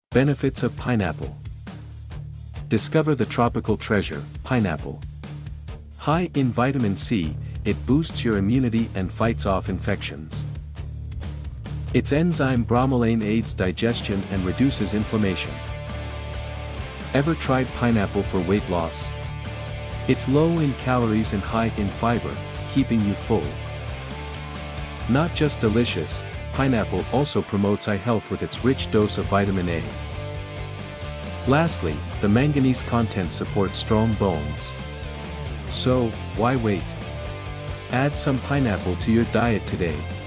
Benefits of pineapple. Discover the tropical treasure, pineapple. High in vitamin C, it boosts your immunity and fights off infections. Its enzyme bromelain aids digestion and reduces inflammation. Ever tried pineapple for weight loss? It's low in calories and high in fiber, keeping you full. Not just delicious, pineapple also promotes eye health with its rich dose of vitamin A. Lastly, the manganese content supports strong bones. So, why wait? Add some pineapple to your diet today.